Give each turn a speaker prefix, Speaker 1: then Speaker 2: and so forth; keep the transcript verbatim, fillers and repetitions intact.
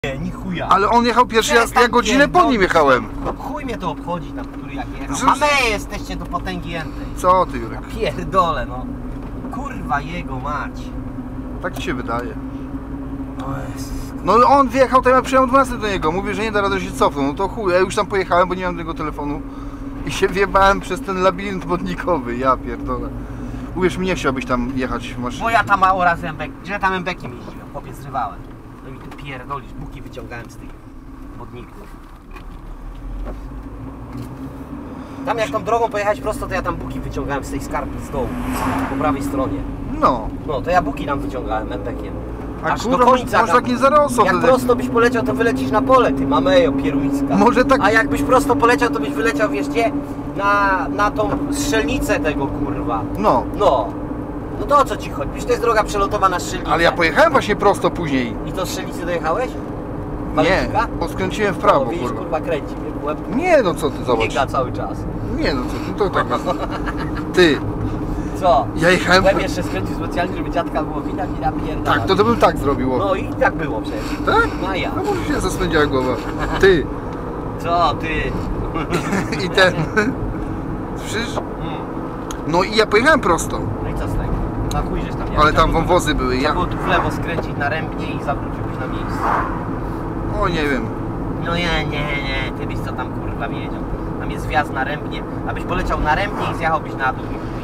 Speaker 1: Nie, ni chuja.
Speaker 2: Ale on jechał pierwszy, ja, ja godzinę po nim jechałem.
Speaker 1: Chuj mnie to obchodzi tam, który jak jechał.
Speaker 2: Że-
Speaker 1: A my jesteście do potęgi jętej.
Speaker 2: Co ty, Jurek?
Speaker 1: Pierdolę, no. Kurwa jego mać.
Speaker 2: Tak ci się wydaje.
Speaker 1: To jest...
Speaker 2: No on wjechał, to ja przyjechałem o dwunastej do niego. Mówię, że nie da rady się cofnąć. No to chuj, ja już tam pojechałem, bo nie mam tego telefonu. I się wjebałem przez ten labirynt wodnikowy. Ja pierdolę. Uwierz mi, nie chciałbyś tam jechać w maszynie.
Speaker 1: Bo ja tam mało razy embek, że ja tam embekiem jeździłem, chłopie zrywałem. No i tu pierdolisz, buki wyciągałem z tych wodników. Tam jak tą drogą pojechać prosto, to ja tam buki wyciągałem z tej skarpy z dołu, po prawej stronie.
Speaker 2: No.
Speaker 1: No, to ja buki tam wyciągałem embekiem.
Speaker 2: A
Speaker 1: Aż
Speaker 2: kurwa,
Speaker 1: do końca
Speaker 2: może
Speaker 1: tam.
Speaker 2: tak nie zarosło
Speaker 1: Jak
Speaker 2: wtedy.
Speaker 1: prosto byś poleciał, to wylecisz na pole, ty mamejo, pieruńska.
Speaker 2: Może tak-
Speaker 1: A jakbyś prosto poleciał, to byś wyleciał, wiesz gdzie? Na, na tą strzelnicę tego, kurwa.
Speaker 2: No.
Speaker 1: No. No to o co ci chodzi? Przecież to jest droga przelotowa na strzelnicę.
Speaker 2: Ale ja pojechałem właśnie prosto później.
Speaker 1: I to z strzelnicy dojechałeś?
Speaker 2: Nie,
Speaker 1: Walentyka?
Speaker 2: bo skręciłem w prawo,
Speaker 1: O, widzisz,
Speaker 2: kurwa.
Speaker 1: kurwa, kręci mnie w łeb.
Speaker 2: Nie no, co ty, zobacz.
Speaker 1: Biega cały czas.
Speaker 2: Nie no, co ty, to tak jest. Ty,
Speaker 1: Co?
Speaker 2: ja jechałem...
Speaker 1: Łeb jeszcze skręcił specjalnie, żeby dziadka było widać i napierdala.
Speaker 2: Tak, to to bym tak zrobił.
Speaker 1: No i tak było przecież.
Speaker 2: Tak?
Speaker 1: No a ja.
Speaker 2: No może się zaspędziła głowa. Ty.
Speaker 1: Co ty?
Speaker 2: I ten... Słyszysz?
Speaker 1: Mm.
Speaker 2: No i ja pojechałem prosto.
Speaker 1: No i co z tego? Na chuj, żeś tam jechał.
Speaker 2: Ale tam wąwozy były.
Speaker 1: Trzeba
Speaker 2: Ja...
Speaker 1: było tu w lewo skręcić na rębnie i zawróciłbyś na miejsce.
Speaker 2: O nie wiem.
Speaker 1: No nie, nie, nie, ty byś co tam kurwa wiedział. Tam jest wjazd na rębnie, abyś poleciał na rębnie i zjechałbyś na dół.